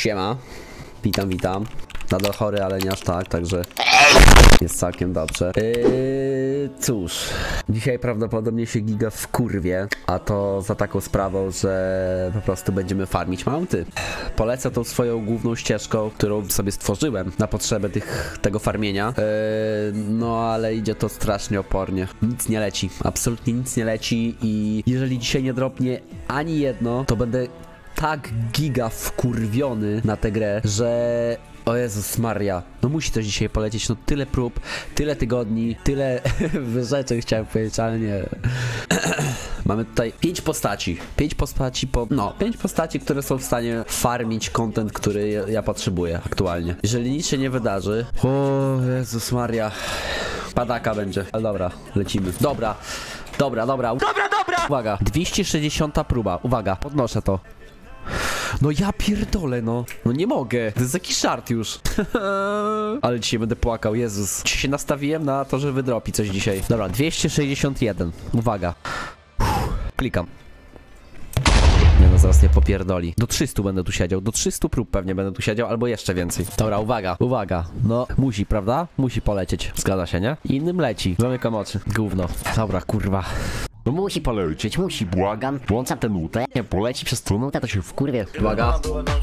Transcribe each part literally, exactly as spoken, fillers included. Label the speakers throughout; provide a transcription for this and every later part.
Speaker 1: Siema. Witam, witam. Nadal chory, ale nie aż tak, także jest całkiem dobrze. Yy, cóż, dzisiaj prawdopodobnie się giga wkurwie, a to za taką sprawą, że po prostu będziemy farmić mounty. Polecę tą swoją główną ścieżką, którą sobie stworzyłem na potrzeby tych, tego farmienia. Yy, no ale idzie to strasznie opornie. Nic nie leci, absolutnie nic nie leci i jeżeli dzisiaj nie dropnie ani jedno, to będę tak giga wkurwiony na tę grę, że... O Jezus Maria, no musi to dzisiaj polecieć, no tyle prób, tyle tygodni, tyle wyrzeczeń chciałem powiedzieć, ale nie. Mamy tutaj pięć postaci, pięć postaci po... no, pięć postaci, które są w stanie farmić content, który ja, ja potrzebuję aktualnie. Jeżeli nic się nie wydarzy... O Jezus Maria, padaka będzie, ale dobra, lecimy. Dobra, dobra, dobra, dobra, dobra! Uwaga, dwieście sześćdziesiąta próba, uwaga, podnoszę to. No ja pierdolę, no. No nie mogę. To jest jakiś żart już. Ale dzisiaj będę płakał, Jezus. Dzisiaj się nastawiłem na to, że wydropi coś dzisiaj. Dobra, dwieście sześćdziesiąt jeden. Uwaga. Uff, klikam. Nie no, zaraz nie popierdoli. Do trzystu będę tu siedział. Do trzystu prób pewnie będę tu siedział, albo jeszcze więcej. Dobra, uwaga, uwaga. No, musi, prawda? Musi polecieć. Zgadza się, nie? I innym leci. Zamykam oczy. Gówno. Dobra, kurwa.
Speaker 2: No musi polecieć, musi, błagam. Włączam tę nutę, jak poleci przez tą nutę, to się wkurwie.
Speaker 1: Uwaga.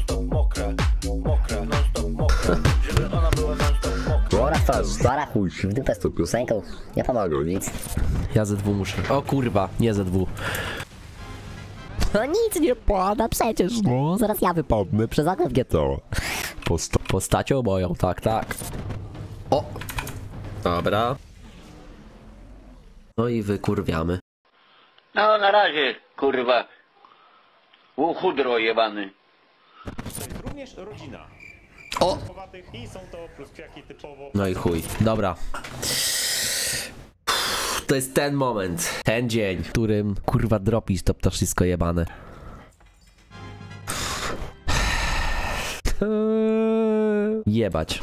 Speaker 2: Dobra, twarz, stara chuj, w dupę z tą piosenką. Nie pomogę nic.
Speaker 1: Ja ze dwu muszę. O kurwa, nie ze dwu.
Speaker 2: No nic nie pada przecież, no. Zaraz ja wypadnę przez okno w getto.
Speaker 1: Posta postacią moją, tak, tak. O! Dobra. No i wykurwiamy.
Speaker 3: No na razie, kurwa. Chudro jebany.
Speaker 4: To jest również rodzina.
Speaker 1: O!
Speaker 4: I są to pluskwiaki typowo...
Speaker 1: No i chuj. Dobra. To jest ten moment, ten dzień, w którym kurwa dropisz to ptaszysko jebane. Jebać.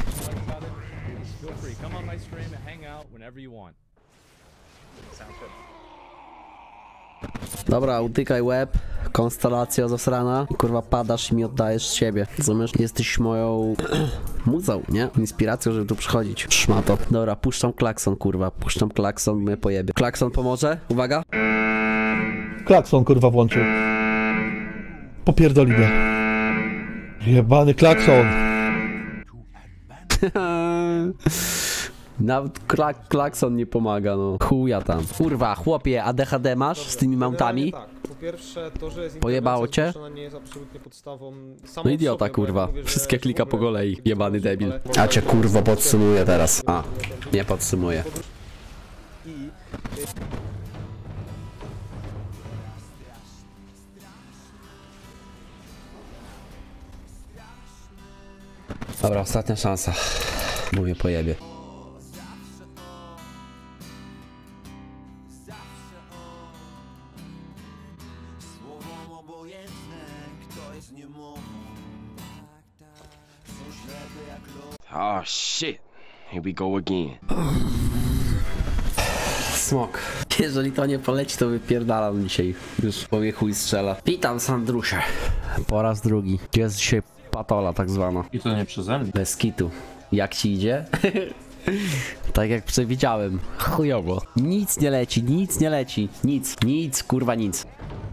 Speaker 1: Dobra, utykaj łeb, konstelacja zasrana i kurwa padasz i mi oddajesz z siebie. Rozumiesz? Jesteś moją muzą, nie? Inspiracją, żeby tu przychodzić. Szmato. Dobra, puszczam klakson, kurwa. Puszczam klakson, mnie pojebie. Klakson pomoże? Uwaga.
Speaker 5: Klakson kurwa włączył. Popierdoli mnie. Jebany klakson.
Speaker 1: Nawet klak klakson nie pomaga, no. Chuja tam. Kurwa, chłopie, A D H D masz z tymi mountami?
Speaker 6: Tak, po pierwsze to, że jest
Speaker 1: Pojebało cię?
Speaker 6: nie jest absolutnie podstawą.
Speaker 1: No idiota, kurwa. Wszystkie klika po kolei. Jebany debil. A cię kurwo podsumuję teraz. A, nie podsumuję. Dobra, ostatnia szansa. Mówię, pojebie.
Speaker 7: Oh shit, here we go again.
Speaker 1: Smok. Jeżeli to nie poleci, to wypierdalam dzisiaj. Już po mnie chuj strzela. Witam, Sandrusie. Po raz drugi. Jest dzisiaj patola tak zwana.
Speaker 8: I to nie przeze mnie.
Speaker 1: Bez kitu. Jak ci idzie? Tak jak przewidziałem. Chujowo. Nic nie leci, nic nie leci. Nic, nic, kurwa nic.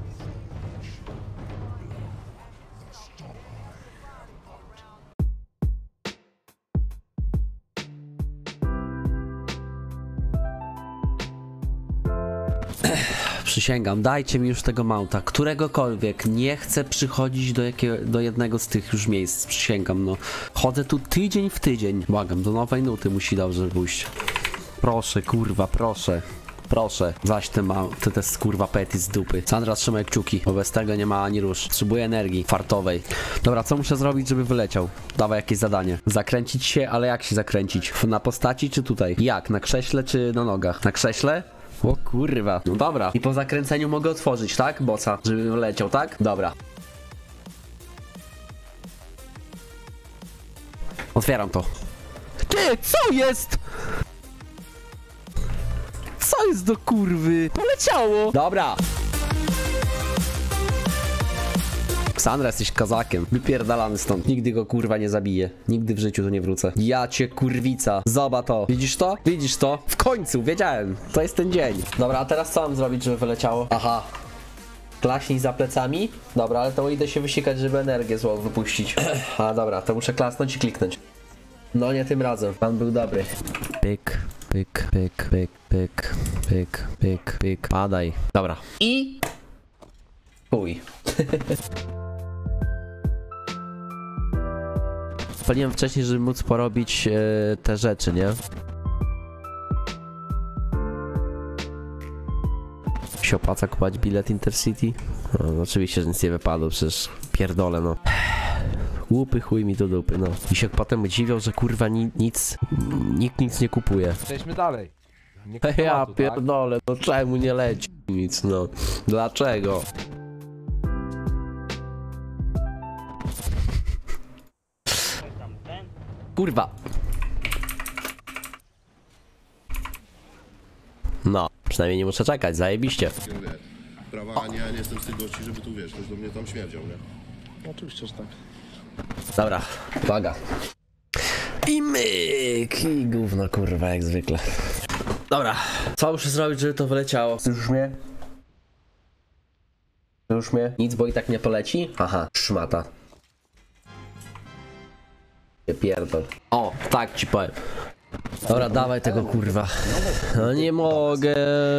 Speaker 1: Przysięgam, dajcie mi już tego mounta, któregokolwiek. Nie chcę przychodzić do, jakiego, do jednego z tych już miejsc, przysięgam, no. Chodzę tu tydzień w tydzień. Błagam, do nowej nuty musi dobrze pójść. Proszę, kurwa, proszę. Proszę, zaś te ma, te, te kurwa pety z dupy. Sandra, trzymaj kciuki, bo bez tego nie ma ani rusz. Potrzebuję energii fartowej. Dobra, co muszę zrobić, żeby wyleciał? Dawaj jakieś zadanie. Zakręcić się, ale jak się zakręcić? Na postaci czy tutaj? Jak? Na krześle czy na nogach? Na krześle? O kurwa. No dobra. I po zakręceniu mogę otworzyć, tak? Boca, żeby leciał, tak? Dobra. Otwieram to. Ty, co jest? Co jest do kurwy? Poleciało. Dobra. Ksandra, jesteś kazakiem. Wypierdalamy stąd. Nigdy go kurwa nie zabiję. Nigdy w życiu tu nie wrócę. Ja cię kurwica. Zobacz to. Widzisz to? Widzisz to? W końcu, wiedziałem. To jest ten dzień. Dobra, a teraz co mam zrobić, żeby wyleciało? Aha. Klaśnij za plecami? Dobra, ale to idę się wysikać, żeby energię złą wypuścić. A dobra, to muszę klasnąć i kliknąć. No nie tym razem. Pan był dobry. Pyk, pyk, pyk, pyk, pyk, pyk, pyk, pyk. Padaj. Dobra. I... Uj. Paliłem wcześniej, żeby móc porobić e, te rzeczy, nie? Się opłaca kupować bilet Intercity? No, oczywiście, że nic nie wypadło, przecież pierdolę, no. Łupy chuj mi do dupy, no. I się potem dziwią, że kurwa ni nic, nikt nic nie kupuje.
Speaker 8: Przejdźmy dalej. Nie
Speaker 1: Ja
Speaker 8: klimatu, tak?
Speaker 1: pierdolę, no czemu nie leci nic, no. Dlaczego? Kurwa. No, przynajmniej nie muszę czekać, zajebiście.
Speaker 9: Prawa, a nie, nie jestem z tych gości, żeby tu wiesz, ktoś do mnie tam śmierdział, nie?
Speaker 6: Oczywiście, że tak.
Speaker 1: Dobra, uwaga. I myk, i gówno kurwa jak zwykle. Dobra, co muszę zrobić, żeby to wyleciało? Słyszysz mnie? Słyszysz mnie? Nic, bo i tak nie poleci? Aha, szmata. Nie pierdol. O, tak ci powiem. Dobra, dawaj tego kurwa. No nie mogę.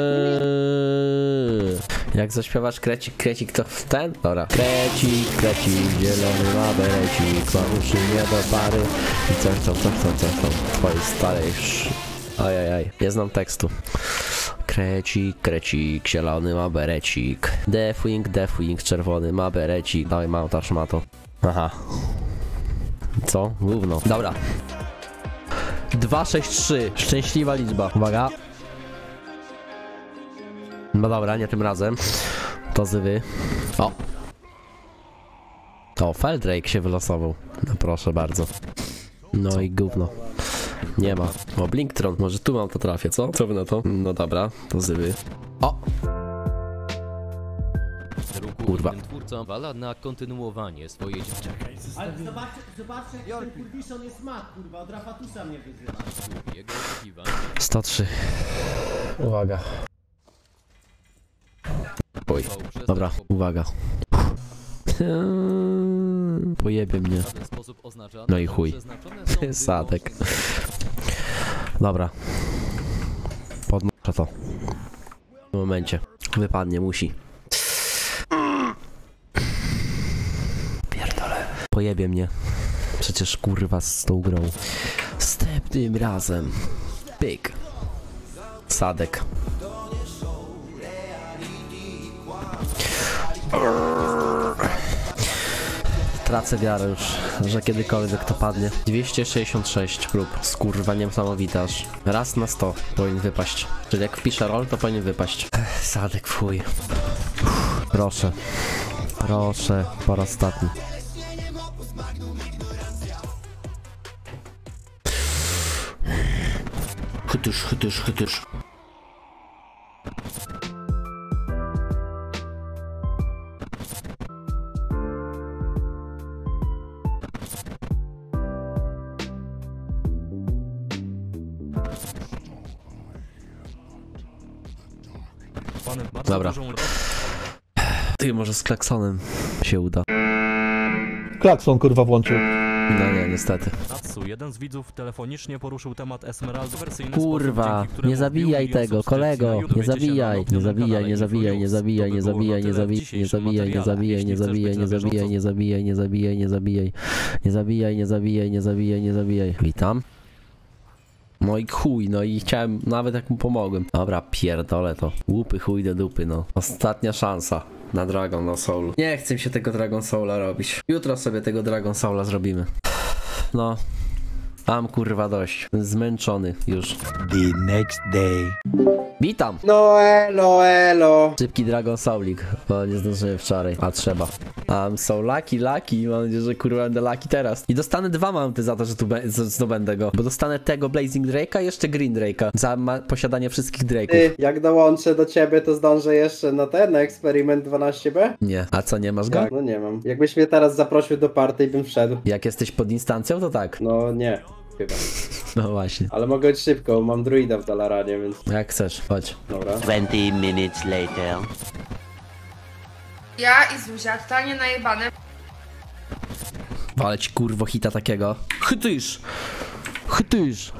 Speaker 1: Jak zaśpiewasz krecik, krecik to w ten? Dobra. Krecik, krecik, zielony ma berecik, ma uszy nie do pary. I coś tam, coś tam, coś tam. Twojej starej już. Ajajaj, nie znam tekstu. Krecik, krecik, zielony ma berecik. Deathwing, deathwing, czerwony ma berecik. Dawaj, mam też ma to. Aha. Co? Gówno. Dobra. dwa sześć trzy. Szczęśliwa liczba. Uwaga. No dobra, nie tym razem. To zywy. O. O, Feldrake się wylosował. No proszę bardzo. No i gówno. Nie ma. O, Blinktron. Może tu mam to trafię, co? Co wy na to? No dobra, to zywy. O! Kurwa.
Speaker 10: Twórca wala na kontynuowanie swojej
Speaker 11: Ale zobaczcie, zobaczcie jak ten kurwiszon jest mat, kurwa, od Rafatusa mnie wyzywa.
Speaker 10: jego oczekiwań.
Speaker 1: sto trzy. Uwaga. Oj, dobra, uwaga. Pojebie mnie. No i chuj. Sadek. Dobra. Podnoszę to. W momencie. Wypadnie, musi. Pierdolę. Pojebie mnie. Przecież kurwa z tą grą. Następnym razem. Pyk. Sadek. Tracę wiarę już, że kiedykolwiek to padnie. dwieście sześćdziesiąt sześć prób. Skurwa, niesamowite aż. Raz na sto powinien wypaść. Czyli jak wpiszę roll, to powinien wypaść. Ech, Sadek, fuj. Uff, proszę. Proszę, po raz ostatni. Chytysz, chytysz, chytysz. Dobra. Ty, może z klaksonem się uda.
Speaker 5: Klakson kurwa włączył.
Speaker 1: No nie, niestety.
Speaker 4: Natsu, jeden z widzów telefonicznie poruszył temat Esmeraldy wersyjny
Speaker 1: Kurwa,
Speaker 4: sposób, dzięki któremu
Speaker 1: nie zabijaj
Speaker 4: wielu
Speaker 1: tego,
Speaker 4: osób
Speaker 1: kolego,
Speaker 4: stwierdziło,
Speaker 1: nie zabijaj,
Speaker 4: dowiecie się
Speaker 1: nie
Speaker 4: na nowym
Speaker 1: zabijaj, nie
Speaker 4: kanale
Speaker 1: zabijaj, nie
Speaker 4: Info
Speaker 1: zabijaj, nie
Speaker 4: News. To by
Speaker 1: zabijaj, nie
Speaker 4: było na tyle w
Speaker 1: zabijaj, nie
Speaker 4: dzisiejszym
Speaker 1: zabijaj, nie zabijaj, nie
Speaker 4: materiale.
Speaker 1: zabijaj, nie
Speaker 4: Jeśli chcesz
Speaker 1: zabijaj, nie zabijaj, nie zabijaj, nie zabijaj, nie zabijaj, nie zabijaj, nie zabijaj, nie zabijaj. Witam. No i chuj, no i chciałem, nawet jak mu pomogłem. Dobra, pierdolę to. Łupy chuj do dupy, no. Ostatnia szansa na Dragon na Soul. Nie chcę mi się tego Dragon Soula robić. Jutro sobie tego Dragon Soula zrobimy. No. Mam kurwa dość. Zmęczony już.
Speaker 8: The next day.
Speaker 1: Witam!
Speaker 11: No elo, elo.
Speaker 1: Szybki Dragon Soulik, bo nie zdążyłem wczoraj, a trzeba. I'm so lucky, lucky, mam nadzieję, że kurwa będę lucky teraz. I dostanę dwa mounty za to, że tu zdobędę go, bo dostanę tego Blazing Drake'a i jeszcze Green Drake'a za posiadanie wszystkich Drake'ów.
Speaker 11: Ty, jak dołączę do ciebie, to zdążę jeszcze na ten, na eksperyment dwanaście B?
Speaker 1: Nie, a co, nie masz go?
Speaker 11: Jak? No nie mam. Jakbyś mnie teraz zaprosił do party i bym wszedł.
Speaker 1: Jak jesteś pod instancją, to tak.
Speaker 11: No nie, chyba.
Speaker 1: No właśnie.
Speaker 11: Ale mogę być szybko, mam druida w Dalaranie, więc...
Speaker 1: Jak chcesz, chodź.
Speaker 11: Dobra.
Speaker 3: twenty minutes later.
Speaker 12: Ja i Zuzia, totalnie najebane.
Speaker 1: Walę ci kurwo hita takiego. Chytysz! Chytysz!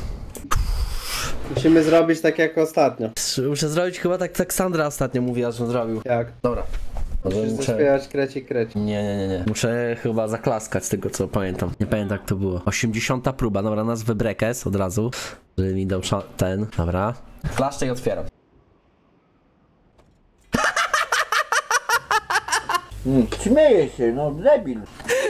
Speaker 11: Musimy zrobić tak jak ostatnio.
Speaker 1: Muszę zrobić chyba tak, tak Sandra ostatnio mówiła, że zrobił.
Speaker 11: Jak?
Speaker 1: Dobra. Może
Speaker 11: Musisz
Speaker 1: muszę...
Speaker 11: zaśpiewać kreci kreci.
Speaker 1: Nie, nie, nie, nie. Muszę chyba zaklaskać z tego, co pamiętam. Nie pamiętam, jak to było. osiemdziesiąta próba. Dobra, nazwę Brekes od razu. Żeby mi dał ten. Dobra. Klaszczę i otwieram.
Speaker 11: Hmm. Śmieję się, no debil.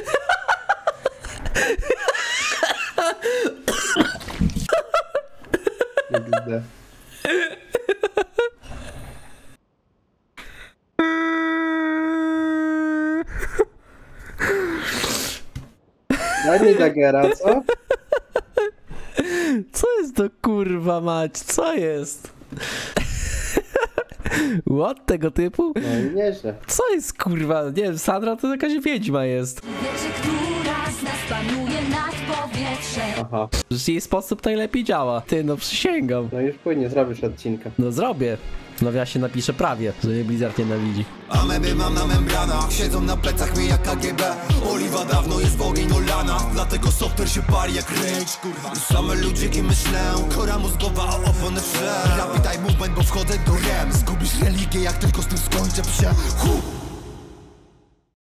Speaker 11: Daj mi Dagera, co?
Speaker 1: Co jest to kurwa mać? Co jest? What tego typu?
Speaker 11: No i nieźle.
Speaker 1: Co jest kurwa? Nie wiem, Sandra to jakaś wiedźma jest.
Speaker 12: Wiecie, która z nas panuje nad powietrze.
Speaker 11: Aha.
Speaker 1: Przecież jej sposób najlepiej działa. Ty, no przysięgam.
Speaker 11: No już płynie, zrobisz odcinka.
Speaker 1: No zrobię. No ja się napiszę prawie, że mnie Blizzard nienawidzi.
Speaker 13: A meby mam na membranach, siedzą na plecach mi jak K G B. Oliwa dawno jest w ogień olana, dlatego software się pali jak rage, kurwa. Same ludziki myślę, kora mózgowa o opony w tle. Rapid eye movement, bo wchodzę do rem. Zgubisz religię jak tylko z tym skończę psie. Huh.